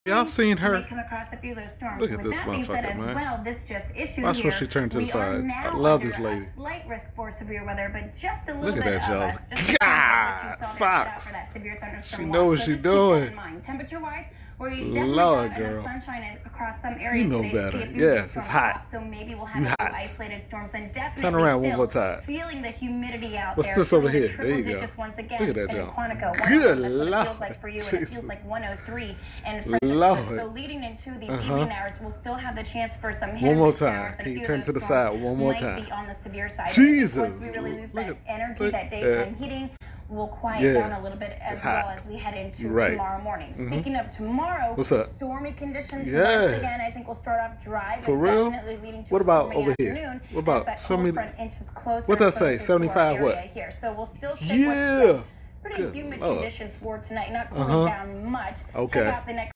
Y'all seen her? May come across a few of those storms. Look at With this that being said, motherfucker, as man. well, this just issued Watch here. when she turned to the side. I love this lady. A slight risk for severe weather, but just a little Look at bit that, of Jaws. us. Just God, out Fox. for that severe thunderstorm She knows what so she's just keep that doing. in mind. Temperature-wise, we're definitely Lord, got girl. enough sunshine across some areas You know today to better. see a few of these Yes, it's storms hot. pop, so maybe we'll have a few isolated storms and definitely Turn around still one more time. feeling the humidity out What's there. this over here? Triple There you go. digits once again. Look at that, in Joe. Quantico. Good That's what it Lord. feels like for you, and Jesus. it feels like 103 in Fredericksburg. Lord. So leading into these evening hours, we'll still have the chance for some hit One more and miss showers, time. and Can a you few turn of to the those side storms one more might time? be on the severe side. Jesus. Once we really lose that energy, that daytime heating will quiet Yeah. down a little bit as well as we head into tomorrow morning. Speaking of tomorrow, what's up? Stormy conditions Yeah. once again. I think we'll start off dry, For but real? definitely leading to What a about stormy over here? afternoon. What about as that show cold me? front inches closer What that and say? closer to 75 our what? area here. So we'll still stick Yeah. with pretty humid Lord. conditions for tonight, not cooling down much. Okay. Check out the next